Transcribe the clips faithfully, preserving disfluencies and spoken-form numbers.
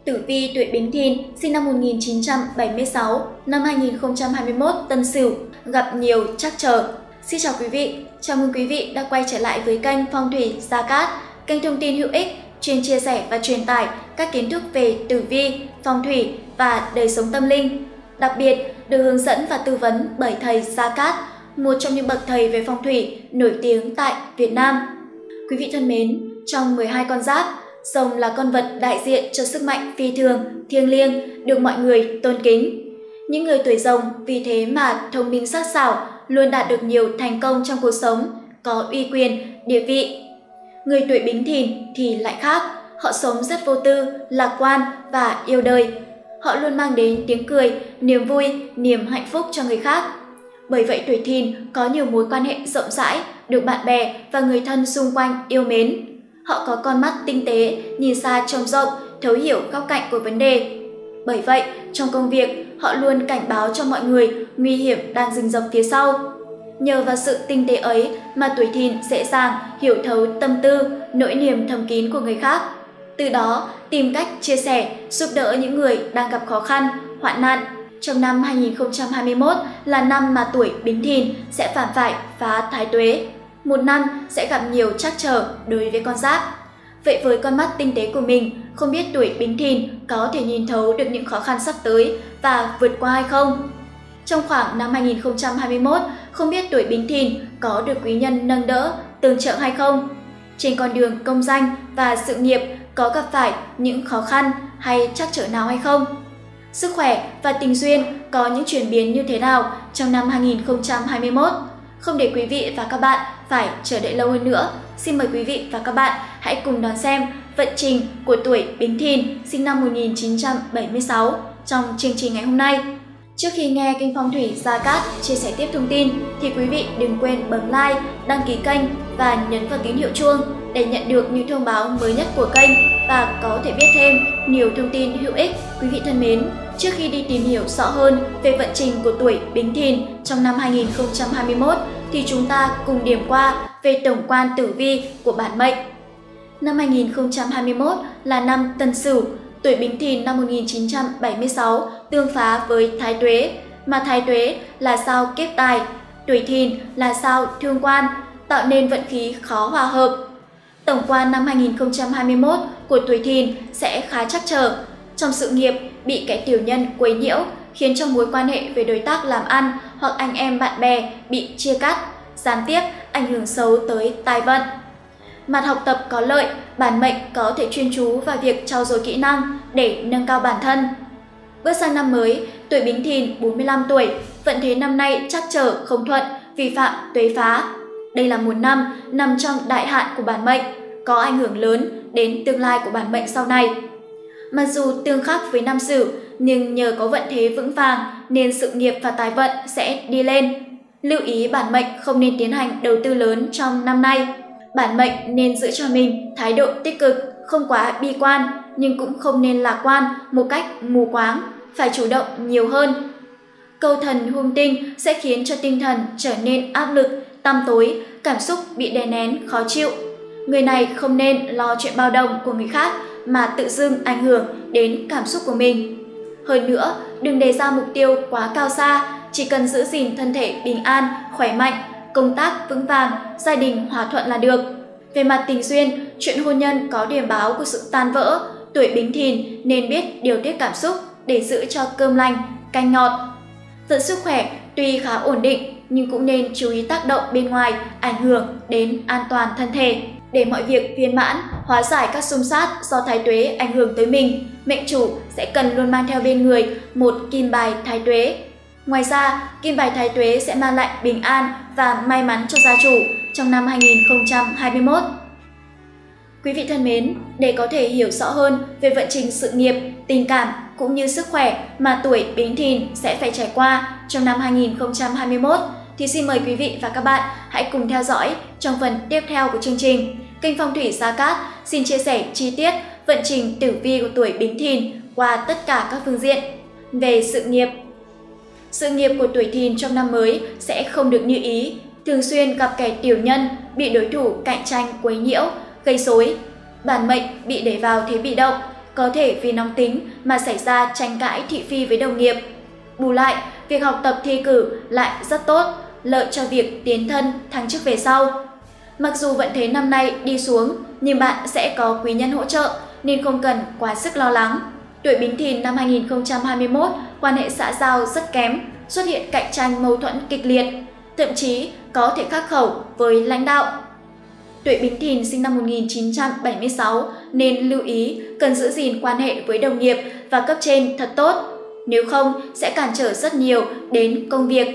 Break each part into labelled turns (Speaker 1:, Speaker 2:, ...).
Speaker 1: Tử vi tuổi Bính Thìn sinh năm một nghìn chín trăm bảy mươi sáu, năm hai nghìn không trăm hai mươi mốt Tân Sửu, gặp nhiều trắc trở. Xin chào quý vị, chào mừng quý vị đã quay trở lại với kênh Phong thủy Gia Cát, kênh thông tin hữu ích chuyên chia sẻ và truyền tải các kiến thức về tử vi, phong thủy và đời sống tâm linh. Đặc biệt được hướng dẫn và tư vấn bởi thầy Gia Cát, một trong những bậc thầy về phong thủy nổi tiếng tại Việt Nam. Quý vị thân mến, trong mười hai con giáp, rồng là con vật đại diện cho sức mạnh phi thường, thiêng liêng, được mọi người tôn kính. Những người tuổi rồng vì thế mà thông minh sắc sảo, luôn đạt được nhiều thành công trong cuộc sống, có uy quyền, địa vị. Người tuổi Bính Thìn thì lại khác, họ sống rất vô tư, lạc quan và yêu đời. Họ luôn mang đến tiếng cười, niềm vui, niềm hạnh phúc cho người khác. Bởi vậy tuổi Thìn có nhiều mối quan hệ rộng rãi, được bạn bè và người thân xung quanh yêu mến. Họ có con mắt tinh tế, nhìn xa trông rộng, thấu hiểu góc cạnh của vấn đề. Bởi vậy, trong công việc, họ luôn cảnh báo cho mọi người nguy hiểm đang rình rập phía sau. Nhờ vào sự tinh tế ấy mà tuổi Thìn dễ dàng hiểu thấu tâm tư, nỗi niềm thầm kín của người khác. Từ đó, tìm cách chia sẻ, giúp đỡ những người đang gặp khó khăn, hoạn nạn. Trong năm hai nghìn không trăm hai mươi mốt là năm mà tuổi Bính Thìn sẽ phạm phải phá thái tuế. Một năm sẽ gặp nhiều trắc trở đối với con giáp. Vậy với con mắt tinh tế của mình, không biết tuổi Bính Thìn có thể nhìn thấu được những khó khăn sắp tới và vượt qua hay không? Trong khoảng năm hai nghìn không trăm hai mươi mốt, không biết tuổi Bính Thìn có được quý nhân nâng đỡ, tương trợ hay không? Trên con đường công danh và sự nghiệp có gặp phải những khó khăn hay trắc trở nào hay không? Sức khỏe và tình duyên có những chuyển biến như thế nào trong năm hai nghìn không trăm hai mươi mốt? Không để quý vị và các bạn phải chờ đợi lâu hơn nữa, xin mời quý vị và các bạn hãy cùng đón xem vận trình của tuổi Bính Thìn sinh năm một nghìn chín trăm bảy mươi sáu trong chương trình ngày hôm nay. Trước khi nghe kênh Phong thủy Gia Cát chia sẻ tiếp thông tin thì quý vị đừng quên bấm like, đăng ký kênh và nhấn vào tín hiệu chuông để nhận được những thông báo mới nhất của kênh và có thể biết thêm nhiều thông tin hữu ích. Quý vị thân mến, trước khi đi tìm hiểu rõ hơn về vận trình của tuổi Bính Thìn trong năm hai nghìn không trăm hai mươi mốt thì chúng ta cùng điểm qua về tổng quan tử vi của bản mệnh. Năm hai nghìn không trăm hai mươi mốt là năm Tân Sửu, tuổi Bính Thìn năm một nghìn chín trăm bảy mươi sáu tương phá với Thái Tuế, mà Thái Tuế là sao kiếp tài, tuổi Thìn là sao thương quan, tạo nên vận khí khó hòa hợp. Tổng quan năm hai nghìn không trăm hai mươi mốt của tuổi Thìn sẽ khá trắc trở. Trong sự nghiệp bị kẻ tiểu nhân quấy nhiễu, khiến cho mối quan hệ với đối tác làm ăn hoặc anh em bạn bè bị chia cắt, gián tiếp ảnh hưởng xấu tới tài vận. Mặt học tập có lợi, bản mệnh có thể chuyên chú vào việc trau dồi kỹ năng để nâng cao bản thân. Bước sang năm mới, tuổi Bính Thìn bốn mươi lăm tuổi, vận thế năm nay trắc trở không thuận, vi phạm tuế phá. Đây là một năm nằm trong đại hạn của bản mệnh, có ảnh hưởng lớn đến tương lai của bản mệnh sau này. Mặc dù tương khắc với năm Sửu, nhưng nhờ có vận thế vững vàng nên sự nghiệp và tài vận sẽ đi lên. Lưu ý bản mệnh không nên tiến hành đầu tư lớn trong năm nay. Bản mệnh nên giữ cho mình thái độ tích cực, không quá bi quan, nhưng cũng không nên lạc quan một cách mù quáng, phải chủ động nhiều hơn. Câu thần hung tinh sẽ khiến cho tinh thần trở nên áp lực, tăm tối, cảm xúc bị đè nén, khó chịu. Người này không nên lo chuyện bao đồng của người khác mà tự dưng ảnh hưởng đến cảm xúc của mình. Hơn nữa, đừng đề ra mục tiêu quá cao xa, chỉ cần giữ gìn thân thể bình an, khỏe mạnh, công tác vững vàng, gia đình hòa thuận là được. Về mặt tình duyên, chuyện hôn nhân có điểm báo của sự tan vỡ, tuổi Bính Thìn nên biết điều tiết cảm xúc để giữ cho cơm lành, canh ngọt. Vận sức khỏe tuy khá ổn định nhưng cũng nên chú ý tác động bên ngoài ảnh hưởng đến an toàn thân thể. Để mọi việc viên mãn, hóa giải các xung sát do Thái Tuế ảnh hưởng tới mình, mệnh chủ sẽ cần luôn mang theo bên người một kim bài Thái Tuế. Ngoài ra, kim bài Thái Tuế sẽ mang lại bình an và may mắn cho gia chủ trong năm hai nghìn không trăm hai mươi mốt. Quý vị thân mến, để có thể hiểu rõ hơn về vận trình sự nghiệp, tình cảm cũng như sức khỏe mà tuổi Bính Thìn sẽ phải trải qua trong năm hai nghìn không trăm hai mươi mốt, thì xin mời quý vị và các bạn hãy cùng theo dõi trong phần tiếp theo của chương trình. Kênh Phong thủy Gia Cát xin chia sẻ chi tiết vận trình tử vi của tuổi Bính Thìn qua tất cả các phương diện. Về sự nghiệp, sự nghiệp của tuổi Thìn trong năm mới sẽ không được như ý, thường xuyên gặp kẻ tiểu nhân, bị đối thủ cạnh tranh quấy nhiễu, gây rối. Bản mệnh bị đẩy vào thế bị động, có thể vì nóng tính mà xảy ra tranh cãi thị phi với đồng nghiệp. Bù lại, việc học tập thi cử lại rất tốt, lợi cho việc tiến thân thăng chức về sau. Mặc dù vận thế năm nay đi xuống, nhưng bạn sẽ có quý nhân hỗ trợ nên không cần quá sức lo lắng. Tuổi Bính Thìn năm hai nghìn không trăm hai mươi mốt, quan hệ xã giao rất kém, xuất hiện cạnh tranh mâu thuẫn kịch liệt, thậm chí có thể khắc khẩu với lãnh đạo. Tuổi Bính Thìn sinh năm một nghìn chín trăm bảy mươi sáu nên lưu ý cần giữ gìn quan hệ với đồng nghiệp và cấp trên thật tốt, nếu không sẽ cản trở rất nhiều đến công việc.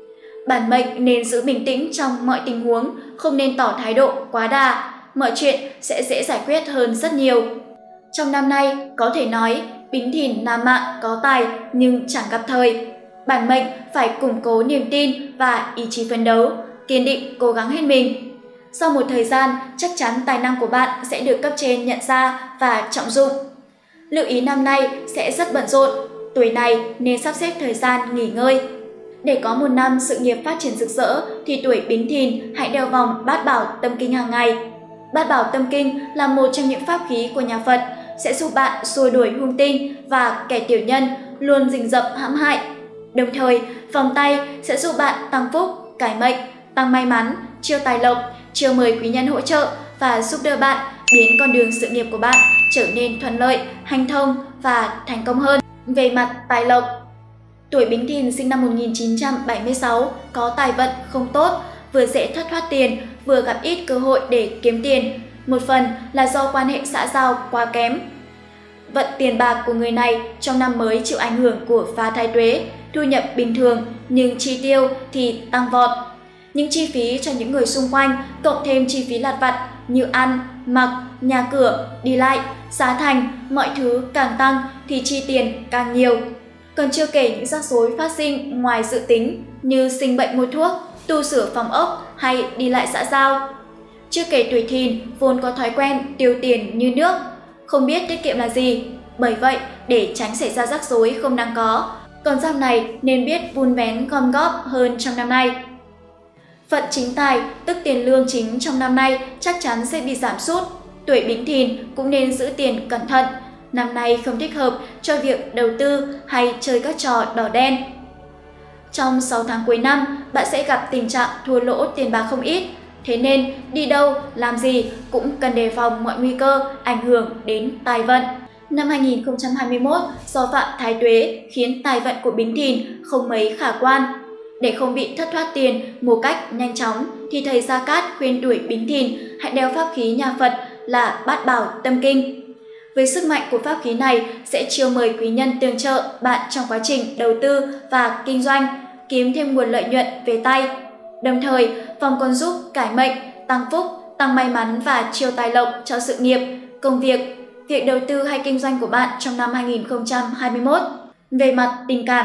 Speaker 1: Bản mệnh nên giữ bình tĩnh trong mọi tình huống, không nên tỏ thái độ quá đà, mọi chuyện sẽ dễ giải quyết hơn rất nhiều. Trong năm nay, có thể nói Bính Thìn nam mạng có tài nhưng chẳng gặp thời. Bản mệnh phải củng cố niềm tin và ý chí phấn đấu, kiên định cố gắng hết mình. Sau một thời gian, chắc chắn tài năng của bạn sẽ được cấp trên nhận ra và trọng dụng. Lưu ý năm nay sẽ rất bận rộn, tuổi này nên sắp xếp thời gian nghỉ ngơi. Để có một năm sự nghiệp phát triển rực rỡ thì tuổi Bính Thìn hãy đeo vòng bát bảo tâm kinh hàng ngày. Bát bảo tâm kinh là một trong những pháp khí của nhà Phật, sẽ giúp bạn xua đuổi hung tinh và kẻ tiểu nhân luôn rình rập hãm hại. Đồng thời, vòng tay sẽ giúp bạn tăng phúc, cải mệnh, tăng may mắn, chiêu tài lộc, chiêu mời quý nhân hỗ trợ và giúp đỡ bạn biến con đường sự nghiệp của bạn trở nên thuận lợi, hanh thông và thành công hơn. Về mặt tài lộc, tuổi Bính Thìn sinh năm một nghìn chín trăm bảy mươi sáu có tài vận không tốt, vừa dễ thất thoát tiền, vừa gặp ít cơ hội để kiếm tiền. Một phần là do quan hệ xã giao quá kém. Vận tiền bạc của người này trong năm mới chịu ảnh hưởng của phá thái tuế, thu nhập bình thường nhưng chi tiêu thì tăng vọt. Những chi phí cho những người xung quanh cộng thêm chi phí lặt vặt như ăn, mặc, nhà cửa, đi lại, giá thành, mọi thứ càng tăng thì chi tiền càng nhiều. Còn chưa kể những rắc rối phát sinh ngoài dự tính như sinh bệnh mua thuốc, tu sửa phòng ốc hay đi lại xã giao. Chưa kể tuổi Thìn vốn có thói quen tiêu tiền như nước, không biết tiết kiệm là gì. Bởi vậy, để tránh xảy ra rắc rối không đáng có, con giáp này nên biết vun vén gom góp hơn trong năm nay. Phận chính tài, tức tiền lương chính trong năm nay chắc chắn sẽ bị giảm sút. Tuổi Bính Thìn cũng nên giữ tiền cẩn thận. Năm nay không thích hợp cho việc đầu tư hay chơi các trò đỏ đen. Trong sáu tháng cuối năm, bạn sẽ gặp tình trạng thua lỗ tiền bạc không ít. Thế nên đi đâu, làm gì cũng cần đề phòng mọi nguy cơ ảnh hưởng đến tài vận. Năm hai nghìn không trăm hai mươi mốt, do phạm thái tuế khiến tài vận của Bính Thìn không mấy khả quan. Để không bị thất thoát tiền một cách nhanh chóng thì thầy Gia Cát khuyên tuổi Bính Thìn hãy đeo pháp khí nhà Phật là bát bảo tâm kinh. Với sức mạnh của pháp khí này sẽ chiêu mời quý nhân tương trợ bạn trong quá trình đầu tư và kinh doanh, kiếm thêm nguồn lợi nhuận về tay. Đồng thời, vòng còn giúp cải mệnh, tăng phúc, tăng may mắn và chiêu tài lộc cho sự nghiệp, công việc, việc đầu tư hay kinh doanh của bạn trong năm hai nghìn không trăm hai mươi mốt. Về mặt tình cảm,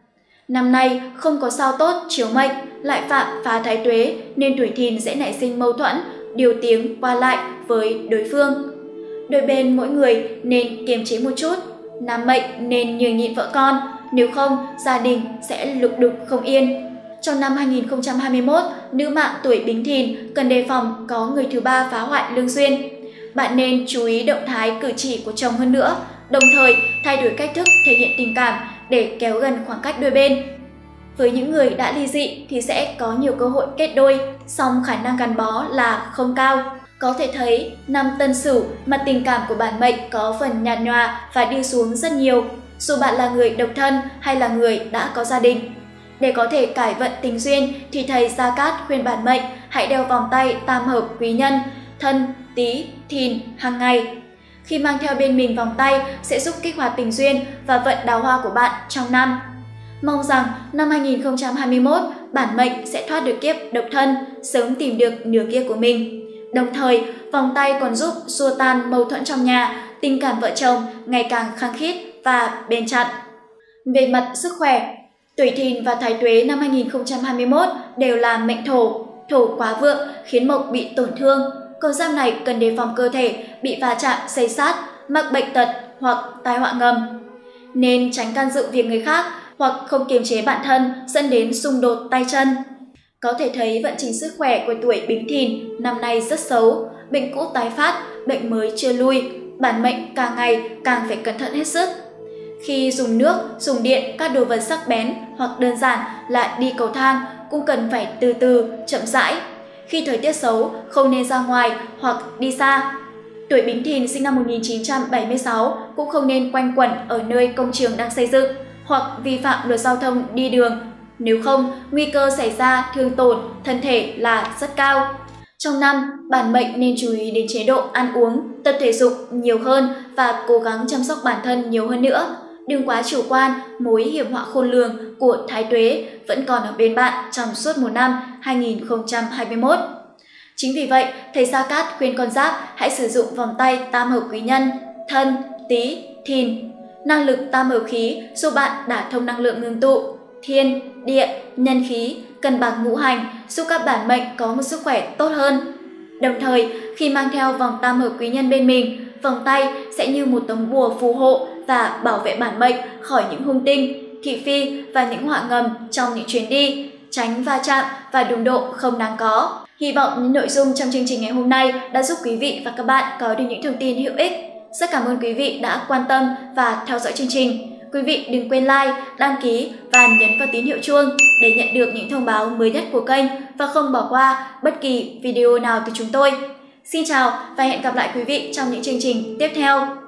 Speaker 1: năm nay không có sao tốt chiếu mệnh, lại phạm phá thái tuế nên tuổi Thìn sẽ nảy sinh mâu thuẫn, điều tiếng qua lại với đối phương. Đôi bên mỗi người nên kiềm chế một chút, nam mệnh nên nhường nhịn vợ con, nếu không gia đình sẽ lục đục không yên. Trong năm hai nghìn không trăm hai mươi mốt, nữ mạng tuổi Bính Thìn cần đề phòng có người thứ ba phá hoại lương duyên. Bạn nên chú ý động thái cử chỉ của chồng hơn nữa, đồng thời thay đổi cách thức thể hiện tình cảm để kéo gần khoảng cách đôi bên. Với những người đã ly dị thì sẽ có nhiều cơ hội kết đôi, song khả năng gắn bó là không cao. Có thể thấy, năm Tân Sửu, mặt tình cảm của bản mệnh có phần nhạt nhòa và đi xuống rất nhiều, dù bạn là người độc thân hay là người đã có gia đình. Để có thể cải vận tình duyên thì thầy Gia Cát khuyên bản mệnh hãy đeo vòng tay tam hợp quý nhân, Thân, Tý, Thìn hàng ngày. Khi mang theo bên mình vòng tay sẽ giúp kích hoạt tình duyên và vận đào hoa của bạn trong năm. Mong rằng năm hai nghìn không trăm hai mươi mốt, bản mệnh sẽ thoát được kiếp độc thân, sớm tìm được nửa kia của mình. Đồng thời, vòng tay còn giúp xua tan mâu thuẫn trong nhà, tình cảm vợ chồng ngày càng khăng khít và bền chặt. Về mặt sức khỏe, tuổi Thìn và thái tuế năm hai nghìn không trăm hai mươi mốt đều là mệnh thổ, thổ quá vượng khiến mộc bị tổn thương. Con giáp này cần đề phòng cơ thể bị va chạm xây sát, mắc bệnh tật hoặc tai họa ngầm. Nên tránh can dự việc người khác hoặc không kiềm chế bản thân dẫn đến xung đột tay chân. Có thể thấy vận trình sức khỏe của tuổi Bính Thìn năm nay rất xấu, bệnh cũ tái phát, bệnh mới chưa lui. bản mệnh càng ngày càng phải cẩn thận hết sức. Khi dùng nước, dùng điện, các đồ vật sắc bén hoặc đơn giản là đi cầu thang cũng cần phải từ từ, chậm rãi. Khi thời tiết xấu, không nên ra ngoài hoặc đi xa. Tuổi Bính Thìn sinh năm một nghìn chín trăm bảy mươi sáu cũng không nên quanh quẩn ở nơi công trường đang xây dựng hoặc vi phạm luật giao thông đi đường. Nếu không, nguy cơ xảy ra thương tổn thân thể là rất cao. Trong năm, bản mệnh nên chú ý đến chế độ ăn uống, tập thể dục nhiều hơn và cố gắng chăm sóc bản thân nhiều hơn nữa. Đừng quá chủ quan, mối hiểm họa khôn lường của Thái Tuế vẫn còn ở bên bạn trong suốt một năm hai nghìn không trăm hai mươi mốt. Chính vì vậy, thầy Gia Cát khuyên con giáp hãy sử dụng vòng tay tam hợp quý nhân Thân, Tý, Thìn. Năng lực tam hợp khí giúp bạn đả thông năng lượng ngưng tụ, thiên, địa, nhân khí, cân bằng ngũ hành, giúp các bản mệnh có một sức khỏe tốt hơn. Đồng thời, khi mang theo vòng tam hợp quý nhân bên mình, vòng tay sẽ như một tấm bùa phù hộ và bảo vệ bản mệnh khỏi những hung tinh, thị phi và những họa ngầm trong những chuyến đi, tránh va chạm và đụng độ không đáng có. Hy vọng những nội dung trong chương trình ngày hôm nay đã giúp quý vị và các bạn có được những thông tin hữu ích. Rất cảm ơn quý vị đã quan tâm và theo dõi chương trình. Quý vị đừng quên like, đăng ký và nhấn vào tín hiệu chuông để nhận được những thông báo mới nhất của kênh và không bỏ qua bất kỳ video nào từ chúng tôi. Xin chào và hẹn gặp lại quý vị trong những chương trình tiếp theo.